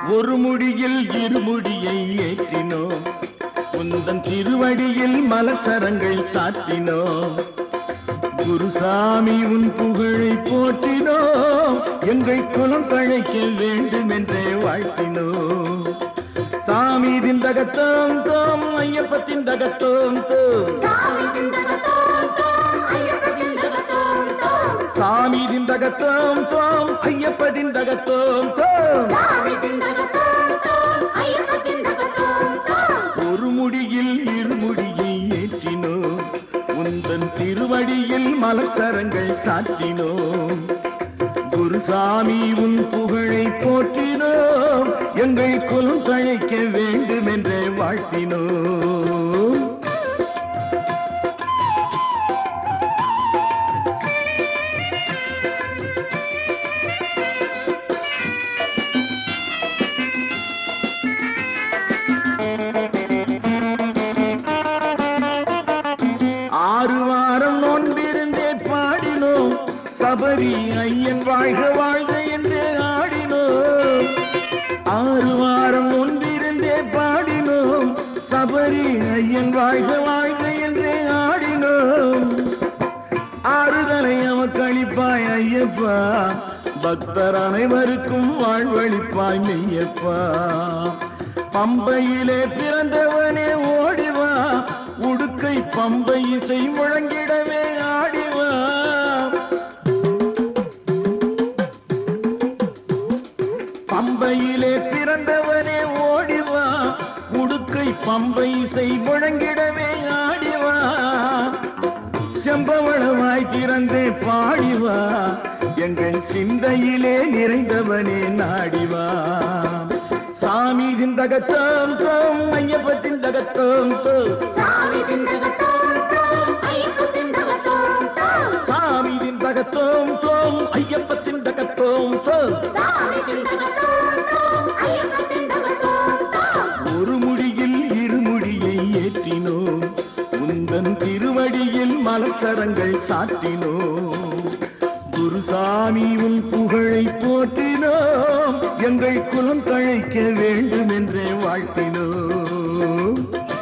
ஒரு முடியில் இருமுடியை ஏற்றினோம், உந்தன் திருவடியில் மலச்சரங்கள் சாற்றினோம். குருசாமி உன் புகழை போற்றினோம், எங்கள் குலம் தழைக்க வேண்டும் என்றே வாழ்த்தினோம். சாமி திந்தகத்தோம் தோம் ஐயப்பத்தின் தகத்தோம் தோம், சாமி திந்தகத்தோம் தோம் ஐயப்பத்தின் தகத்தோம் தோம். ஒரு முடியில் இருமுடியை ஏற்றினோம், உந்தன் திருவடியில் மலச்சரங்கள் சாற்றினோம். குருசாமி உன் புகழை போற்றினோம், எங்கள் குலம் தழைக்க வேண்டும் என்றே வாழ்த்தினோம். சபரி ஐயன் வாழ்க வாழ்க என்றே ஆடினோம். 6 வாரம் ஒன்றிருந்தே பாடினோம், சபரி ஐயன் வாழ்க வாழ்க என்றே ஆடினோம். ஆறுதலை அவக்களிப்பாய் ஐயப்பா, பக்தர் அனைவருக்கும் வாழ்வழிப்பாய் மெய்யப்பா. பம்பையிலே பிறந்தவனே ஓடிவா, உடுக்கை பம்பை இசை முழங்கிடவே ஆடிவா. பம்பையிலே பிறந்தவனே ஓடிவா, உடுக்கை பம்பை இசை முழங்கிடவே ஆடிவா. செம்பவளவாய் திறந்தே பாடிவா, எங்கள் சிந்தையிலே நிறைந்தவனே நாடிவா. சாமி திந்தகத்தோம் தோம் ஐயப்பத்தின் தகத்தோம் தோம், சாமி திந்தகத்தோம் தோம் ஐயப்பத்தின் தகத்தோம் தோம், சாமி திந்தகத்தோம் தோம் ஐயப்பத்தின் தகத்தோம் தோம், சாமி திந்தகத்தோம் தோம் ஐயப்பத்தின் தகத்தோம் தோம். ஒரு முடியில் இருமுடியை ஏற்றினோம், உந்தன் திருவடியில் மலச்சரங்கள் சாற்றினோம். குருசாமி உன் புகழை போற்றினோம், எங்கள் குலம் தழைக்க வேண்டும் என்றே வாழ்த்தினோம்.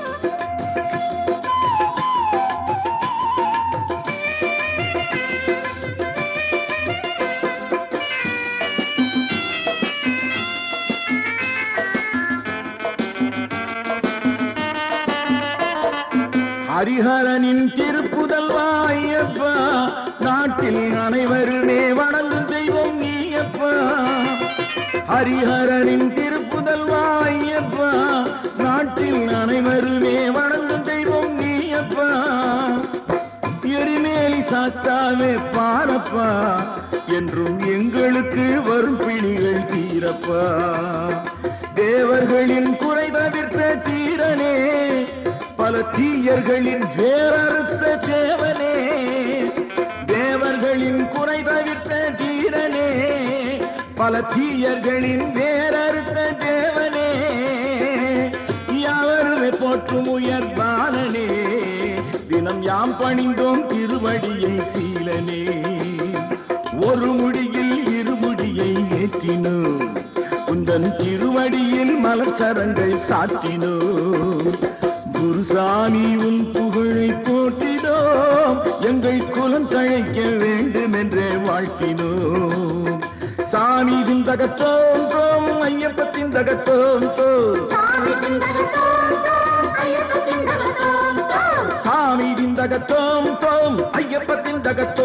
ஹரிஹரனின் திருப்புதல்வா ஐயப்பா, நாட்டில் அனைவருமே வணங்கும் தெய்வம் நீயப்பா. ஹரிஹரனின் திருப்புதல்வா ஐயப்பா, நாட்டில் அனைவருமே வணங்கும் தெய்வம் நீயப்பா. எரிமேலி சாத்தாவே பாரப்பா, என்றும் எங்களுக்கு வரும் பிணிகள் தீரப்பா. தேவர்களின் குறை தவிர்த்த தீரனே, பல தீயர்களின் வேறறுத்த தேவனே. தேவர்களின் குறை தவிர்த்த தீரனே, பல தீயர்களின் வேறறுத்த தேவனே. யாவருமே போற்றும் உயர்பாலனே, தினம் யாம் பணிந்தோம் திருவடியை சீலனே. ஒரு முடியில் இருமுடியை ஏற்றினோம், உந்தன் திருவடியில் மலச்சரங்கள் சாற்றினோம். குருசாமி உன் புகழை போற்றினோம், எங்கள் குலம் தழைக்க வேண்டும் என்றே வாழ்த்தினோம். சாமி திந்தகத்தோம் தோம் ஐயப்பத்தின் தகத்தோம் தோம், சாமி திந்தகத்தோம் தோம் ஐயப்பத்தின் தகத்தோம் தோம், சாமி திந்தகத்தோம் தோம் ஐயப்பத்தின் தகத்தோம்